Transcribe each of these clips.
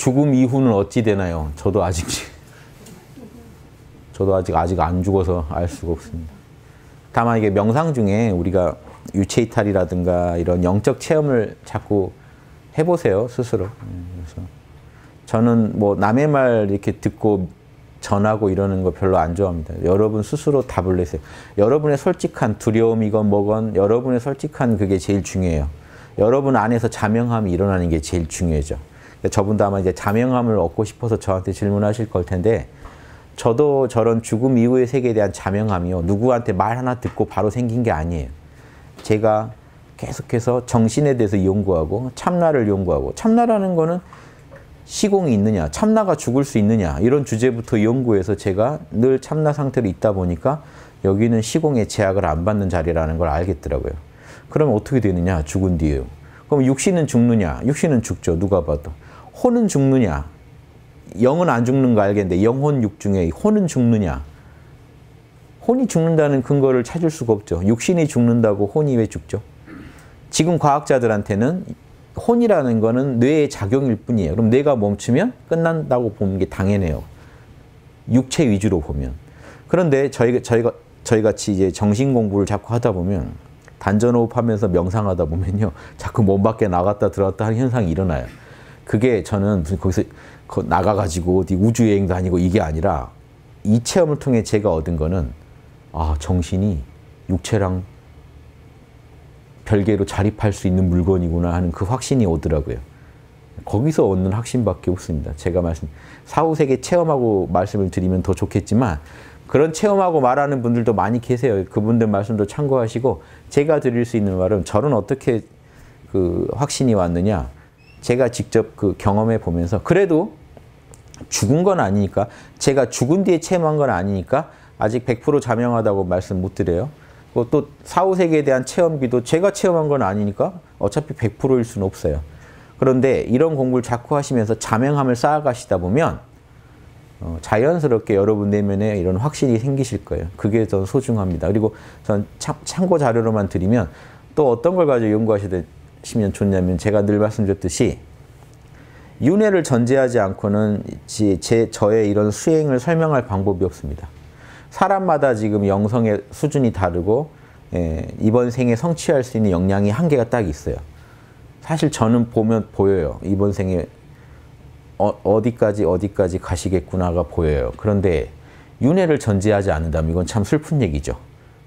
죽음 이후는 어찌 되나요? 저도 아직 안 죽어서 알 수가 없습니다. 다만 이게 명상 중에 우리가 유체이탈이라든가 이런 영적 체험을 자꾸 해보세요, 스스로. 그래서 저는 뭐 남의 말 이렇게 듣고 전하고 이러는 거 별로 안 좋아합니다. 여러분 스스로 답을 내세요. 여러분의 솔직한 두려움이건 뭐건 여러분의 솔직한 그게 제일 중요해요. 여러분 안에서 자명함이 일어나는 게 제일 중요하죠. 저분도 아마 이제 자명함을 얻고 싶어서 저한테 질문하실 걸 텐데, 저도 저런 죽음 이후의 세계에 대한 자명함이요, 누구한테 말 하나 듣고 바로 생긴 게 아니에요. 제가 계속해서 정신에 대해서 연구하고 참나를 연구하고, 참나라는 거는 시공이 있느냐, 참나가 죽을 수 있느냐, 이런 주제부터 연구해서 제가 늘 참나 상태로 있다 보니까 여기는 시공의 제약을 안 받는 자리라는 걸 알겠더라고요. 그러면 어떻게 되느냐, 죽은 뒤에. 그럼 육신은 죽느냐? 육신은 죽죠, 누가 봐도. 혼은 죽느냐? 영은 안 죽는 거 알겠는데 영혼 육 중에 혼은 죽느냐? 혼이 죽는다는 근거를 찾을 수가 없죠. 육신이 죽는다고 혼이 왜 죽죠? 지금 과학자들한테는 혼이라는 거는 뇌의 작용일 뿐이에요. 그럼 뇌가 멈추면 끝난다고 보는 게 당연해요. 육체 위주로 보면. 그런데 저희 같이 이제 정신 공부를 자꾸 하다 보면, 단전호흡하면서 명상하다 보면요, 자꾸 몸 밖에 나갔다 들어왔다 하는 현상이 일어나요. 그게 저는 거기서 나가가지고 어디 우주여행 다니고 이게 아니라, 이 체험을 통해 제가 얻은 거는, 아, 정신이 육체랑 별개로 자립할 수 있는 물건이구나 하는 그 확신이 오더라고요. 거기서 얻는 확신밖에 없습니다. 제가 사후세계 체험하고 말씀을 드리면 더 좋겠지만, 그런 체험하고 말하는 분들도 많이 계세요. 그분들 말씀도 참고하시고, 제가 드릴 수 있는 말은, 저는 어떻게 그 확신이 왔느냐, 제가 직접 그 경험해 보면서, 그래도 죽은 건 아니니까, 제가 죽은 뒤에 체험한 건 아니니까 아직 100% 자명하다고 말씀 못 드려요. 또 사후세계에 대한 체험기도 제가 체험한 건 아니니까 어차피 100%일 수는 없어요. 그런데 이런 공부를 자꾸 하시면서 자명함을 쌓아가시다 보면 자연스럽게 여러분 내면에 이런 확신이 생기실 거예요. 그게 더 소중합니다. 그리고 전 참고 자료로만 드리면, 또 어떤 걸 가지고 연구하시면 좋냐면, 제가 늘 말씀드렸듯이 윤회를 전제하지 않고는 저의 이런 수행을 설명할 방법이 없습니다. 사람마다 지금 영성의 수준이 다르고, 이번 생에 성취할 수 있는 역량이 한계가 딱 있어요. 사실 저는 보면 보여요. 이번 생에 어디까지 가시겠구나가 보여요. 그런데 윤회를 전제하지 않는다면 이건 참 슬픈 얘기죠.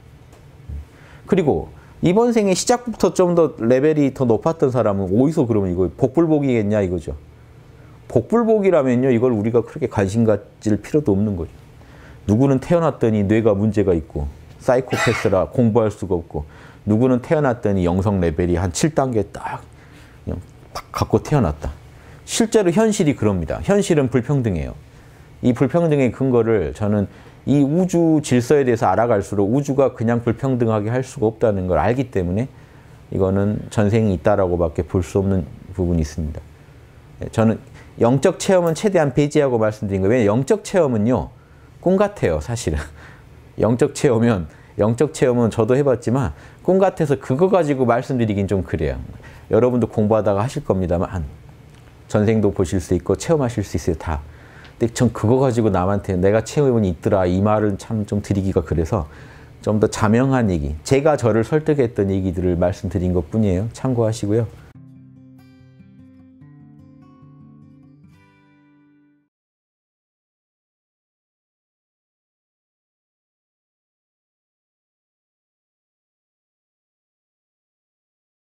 그리고 이번 생에 시작부터 좀 더 레벨이 더 높았던 사람은 어디서 그러면 이거 복불복이겠냐 이거죠. 복불복이라면요, 이걸 우리가 그렇게 관심 가질 필요도 없는 거죠. 누구는 태어났더니 뇌가 문제가 있고 사이코패스라 공부할 수가 없고, 누구는 태어났더니 영성 레벨이 한 7단계 딱 그냥 갖고 태어났다. 실제로 현실이 그럽니다. 현실은 불평등해요. 이 불평등의 근거를 저는 이 우주 질서에 대해서 알아갈수록 우주가 그냥 불평등하게 할 수가 없다는 걸 알기 때문에 이거는 전생이 있다라고 밖에 볼 수 없는 부분이 있습니다. 저는 영적 체험은 최대한 배제하고 말씀드린 거예요. 왜냐하면 영적 체험은요, 꿈 같아요, 사실은. 영적 체험은 저도 해봤지만 꿈 같아서 그거 가지고 말씀드리긴 좀 그래요. 여러분도 공부하다가 하실 겁니다만 전생도 보실 수 있고 체험하실 수 있어요, 다. 근데 전 그거 가지고 남한테 내가 체험이 있더라 이 말은 참 좀 드리기가 그래서 좀 더 자명한 얘기, 제가 저를 설득했던 얘기들을 말씀드린 것뿐이에요. 참고하시고요.